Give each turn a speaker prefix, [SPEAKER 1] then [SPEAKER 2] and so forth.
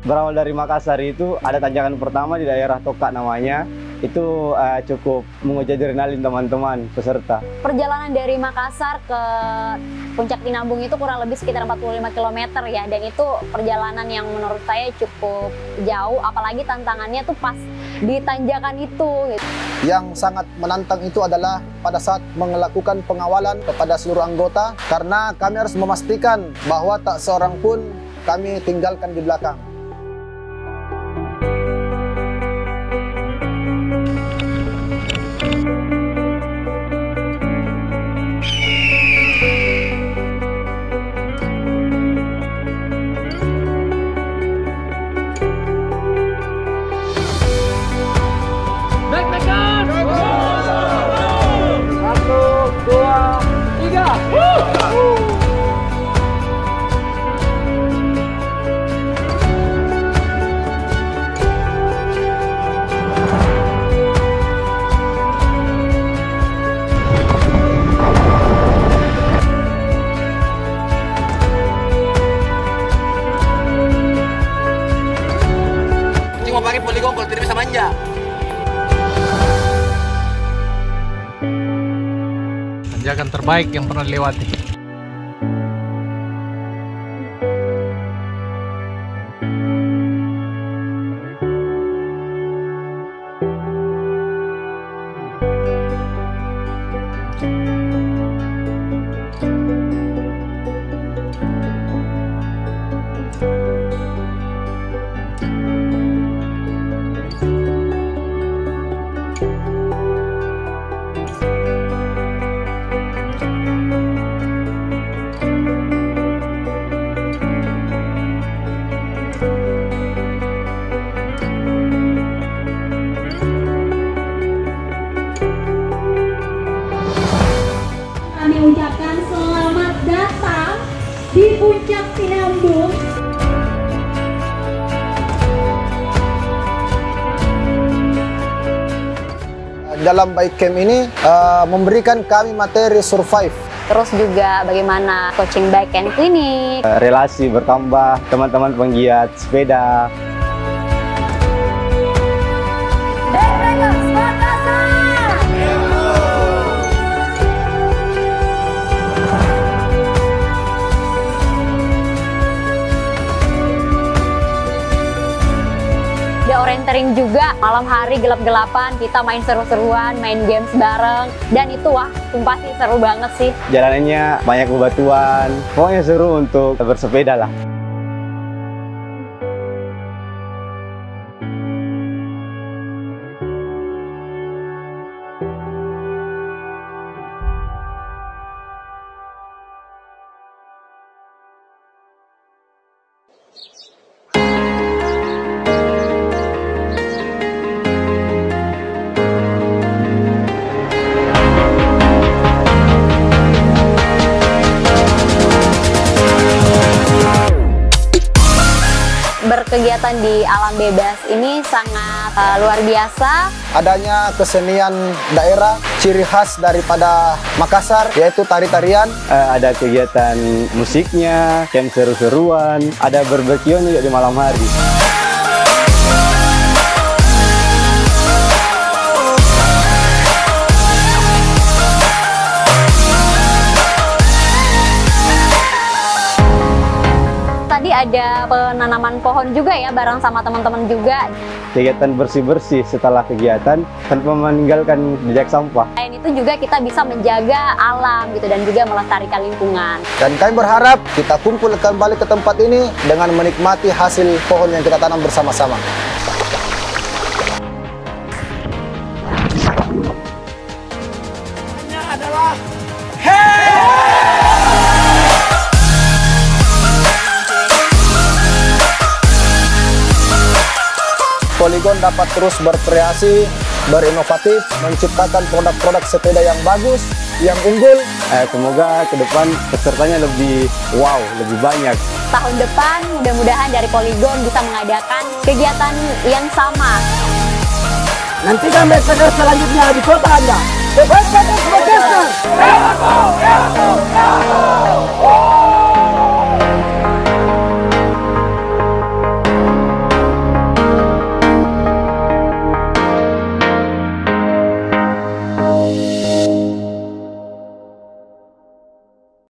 [SPEAKER 1] Berawal dari Makassar itu ada tanjakan pertama di daerah Tokak namanya. Itu cukup menguji adrenalin teman-teman peserta.
[SPEAKER 2] Perjalanan dari Makassar ke Puncak Tinambung itu kurang lebih sekitar 45 km ya. Dan itu perjalanan yang menurut saya cukup jauh, apalagi tantangannya tuh pas di tanjakan itu. Gitu.
[SPEAKER 3] Yang sangat menantang itu adalah pada saat melakukan pengawalan kepada seluruh anggota, karena kami harus memastikan bahwa tak seorang pun kami tinggalkan di belakang.
[SPEAKER 4] Mau pakai poligon kalau tidak bisa manja.
[SPEAKER 5] Tanjakan terbaik yang pernah dilewati.
[SPEAKER 6] Kami ucapkan selamat datang di Puncak Tinambung.
[SPEAKER 3] Dalam bike camp ini memberikan kami materi survive.
[SPEAKER 2] Terus juga bagaimana coaching bike and clinic.
[SPEAKER 1] Relasi bertambah, teman-teman penggiat sepeda.
[SPEAKER 2] Ada orientering juga, malam hari gelap-gelapan kita main seru-seruan, main games bareng. Dan itu wah, sumpah sih seru banget sih.
[SPEAKER 1] Jalanannya banyak bebatuan, pokoknya seru untuk bersepeda lah.
[SPEAKER 2] Berkegiatan di alam bebas ini sangat luar biasa.
[SPEAKER 3] Adanya kesenian daerah, ciri khas daripada Makassar, yaitu tari-tarian.
[SPEAKER 1] Ada kegiatan musiknya, camp seru-seruan, ada barbecue juga di malam hari.
[SPEAKER 2] Tadi ada penanaman pohon juga ya, bareng sama teman-teman juga.
[SPEAKER 1] Kegiatan bersih-bersih setelah kegiatan tanpa meninggalkan jejak sampah.
[SPEAKER 2] Selain itu juga kita bisa menjaga alam gitu dan juga melestarikan lingkungan.
[SPEAKER 3] Dan kami berharap kita kumpul kembali ke tempat ini dengan menikmati hasil pohon yang kita tanam bersama-sama. Poligon dapat terus berkreasi, berinovatif, menciptakan produk-produk sepeda yang bagus, yang unggul.
[SPEAKER 1] Semoga ke depan pesertanya lebih wow, lebih banyak.
[SPEAKER 2] Tahun depan mudah-mudahan dari Poligon bisa mengadakan kegiatan yang sama.
[SPEAKER 4] Nantikan episode selanjutnya di kota Anda. The Bike Podcast.